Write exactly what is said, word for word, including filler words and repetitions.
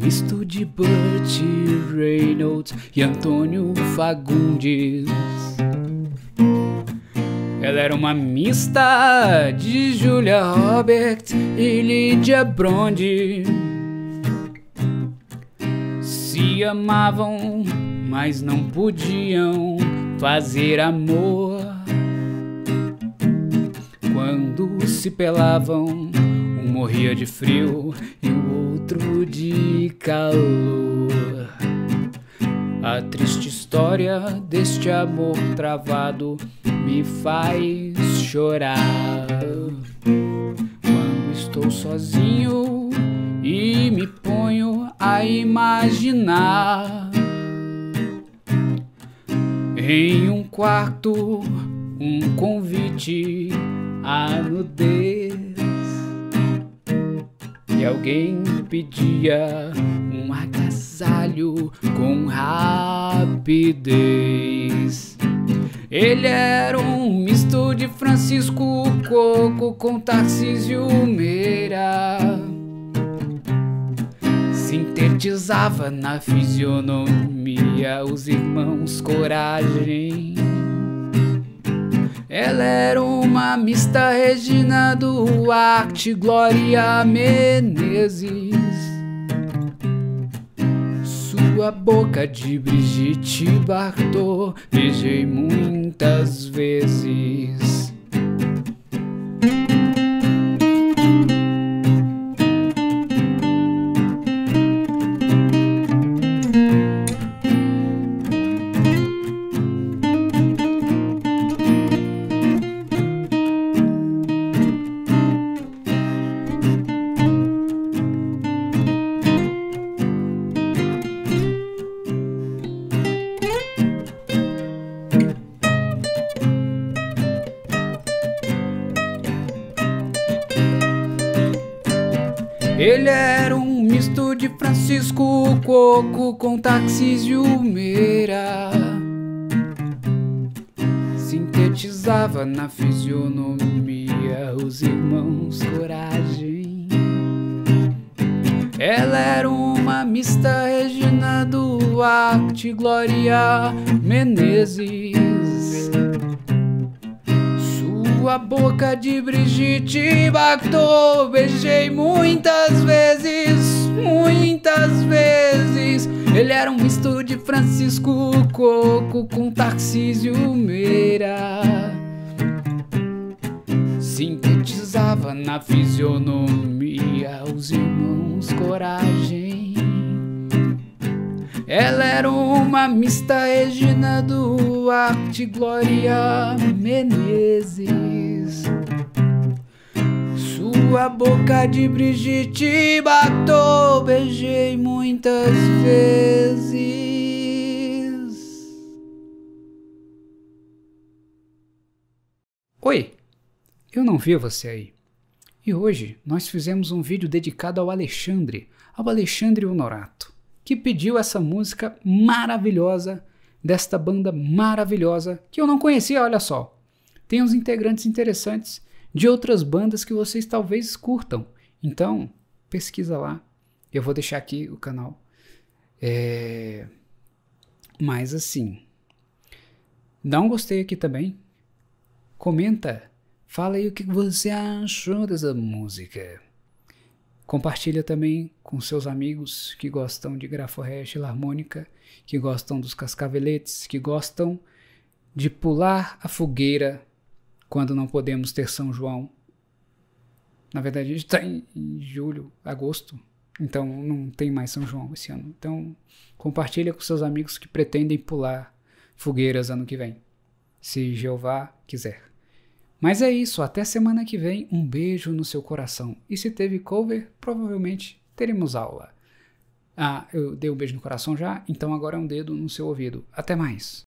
misto de Burt Reynolds e Antônio Fagundes. Ela era uma mista de Julia Roberts e Lydia Bronte. Se amavam, mas não podiam fazer amor. Quando se pelavam, um morria de frio e o outro de calor. A triste história deste amor travado me faz chorar. Quando estou sozinho e me ponho a imaginar, em um quarto, um convite à nudez, e alguém pedia um agasalho com rapidez. Ele era um misto de Francisco Coco com Tarcísio Meira. Sintetizava na fisionomia os irmãos Coragem. Ela era uma mista Regina Duarte, Glória Menezes. Sua boca de Brigitte Bardot beijei muitas vezes. Ele era um misto de Francisco Coco com Tarcísio Meira. Sintetizava na fisionomia os irmãos Coragem. Ela era uma mista Regina Duarte, Glória Menezes. Sua boca de Brigitte Bardot beijei muitas vezes, muitas vezes. Ele era um misto de Francisco Coco com Tarcísio Meira. Sintetizava na fisionomia os irmãos Coragem. Ela era uma mista Regina Duarte, Glória Menezes. Sua boca de Brigitte Bardot beijei muitas vezes. Oi, eu não vi você aí. E hoje nós fizemos um vídeo dedicado ao Alexandre, ao Alexandre Honorato, que pediu essa música maravilhosa, desta banda maravilhosa, que eu não conhecia, olha só. Tem uns integrantes interessantes de outras bandas que vocês talvez curtam. Então, pesquisa lá. Eu vou deixar aqui o canal. É... Mas assim, dá um gostei aqui também. Comenta. Fala aí o que você achou dessa música. Compartilha também com seus amigos que gostam de Graforrest e Harmônica, que gostam dos Cascaveletes, que gostam de pular a fogueira quando não podemos ter São João. Na verdade, a gente está em, em julho, agosto, então não tem mais São João esse ano. Então, compartilha com seus amigos que pretendem pular fogueiras ano que vem, se Jeová quiser. Mas é isso, até semana que vem, um beijo no seu coração. E se teve cover, provavelmente teremos aula. Ah, eu dei um beijo no coração já, então agora é um dedo no seu ouvido. Até mais!